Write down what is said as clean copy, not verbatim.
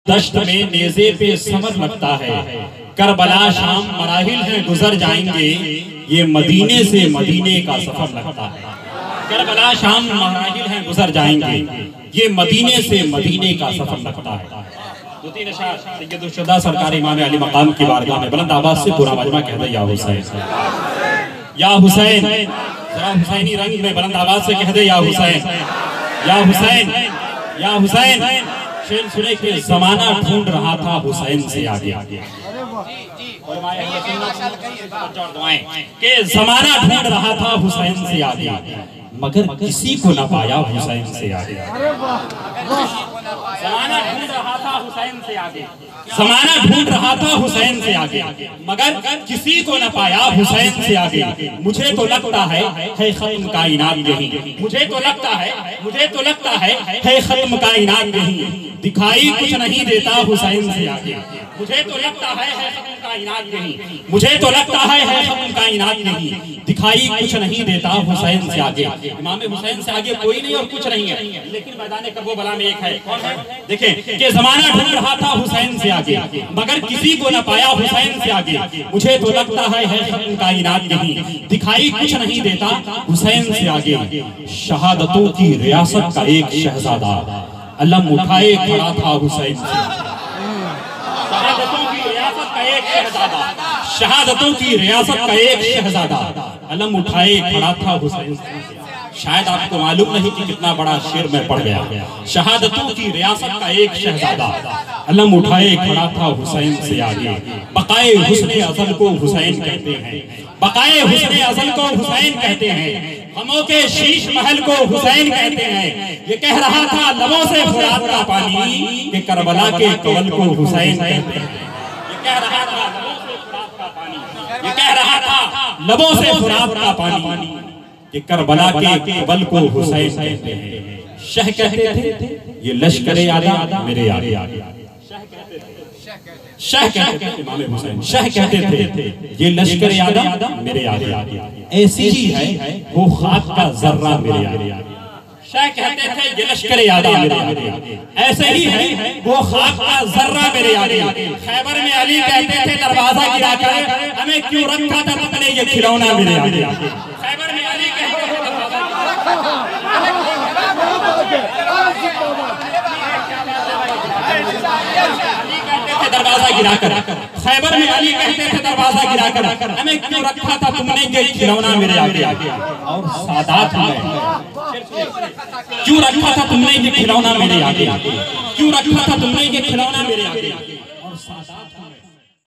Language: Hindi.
दश्त में नेज़े पे समर लगता है, करबला शाम मराहिल हैं गुजर जाएंगे, ये मदीने से मदीने का सफर लगता है। करबला शाम मराहिल हैं गुजर जाएंगे, ये मदीने से मदीने का सफर लगता है। दो तीन अशार सैयद शुदा सरकार इमाम अली मकाम की बारगाह में बुलंद आवाज से पूरा मजमा कहते या हुसैन, या हुसैन, जरा हुसैनी रंग में बुलंद आवाज से कह दे या हुसैन, या हुसैन, या हुसैन। शेर सुने के जमाना ढूंढ रहा था हुसैन से आगे, के जमाना ढूंढ रहा था हुसैन से आगे, मगर किसी को न पाया हुसैन से आगे। जमाना ढूंढ रहा था हुसैन से आगे, जमाना ढूंढ रहा था हुसैन से आगे, मगर किसी को न पाया हुसैन से आगे। मुझे तो लगता है खत्म कायनात यही, मुझे तो लगता है, मुझे तो लगता है खत्म कायनात यही, दिखाई कुछ नहीं देता हुसैन से आगे। मुझे तो लगता है खत्म कायनात यही, मुझे तो लगता है खत्म कायनात यही, दिखाई कुछ नहीं देता हुसैन से आगे। इमाम हुसैन से आगे कोई नहीं और कुछ नहीं है, लेकिन मैदान कर्बला में एक है। कौन है? देखें कि जमाना ढूंढ रहा था हुसैन से आगे, मगर किसी को न पाया हुसैन से आगे। मुझे तो लगता है खत्म कायनात यही, दिखाई कुछ नहीं देता हुसैन से आगे। शहादतों की रियासत का एक शहजादा अलम उठाए खड़ा था हुसैन से। शहादतों की रियासत का एक शहजादा, शहादतों की रियासत का एक शहजादा अलम उठाए खड़ा था हुसैन से। शायद आपको मालूम नहीं कि कितना बड़ा शेर में पड़ गया। शहादतों की रियासत का एक शहजादा अलम उठाए खड़ा था हुसैन से आगे। बकाए हुस्ने अज़ल को हुसैन कहते हैं, बकाए हुस्ने अज़ल को हुसैन कहते हैं, हमों के शीश महल को हुसैन कहते हैं। ये कह रहा था लबों से फुरात का पानी कि करबला के कवल को हुसैन कहते हैं। ये कह रहा था लबों से फुरात का पानी, ये कह रहा था लबों से फुरात का पानी कि करबला के कवल को हुसैन कहते हैं। शह कहते थे ये लश्करे आला मेरे आगे, शह कहते थे इमाम हुसैन, शह कहते थे ये लश्करे आला मेरे आगे, ऐसी ही है वो खाक का जर्रा मेरे आगे। शाह कहते थे ये लश्करे आला मेरे आगे, ऐसे ही है वो खाक का जर्रा मेरे आगे। खैबर में अली कहते थे दरवाजा गिराकर हमें क्यों रखा था तुमने ये खिलौना मेरे आगे। खैबर में अली कहते थे दरवाजा गिराकर, खैबर में अली कहते थे दरवाजा गिराकर हमें क्यों रखा था तुमने ये खिलौना मेरे आगे। और सादात में क्यों रखा था तुमने ये खिलौना मेरे आगे, क्यों रखा था तुमने ये खिलौना मेरे आगे। और सादात में